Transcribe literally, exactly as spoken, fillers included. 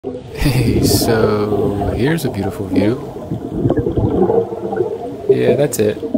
Hey, so here's a beautiful view. Yeah, that's it.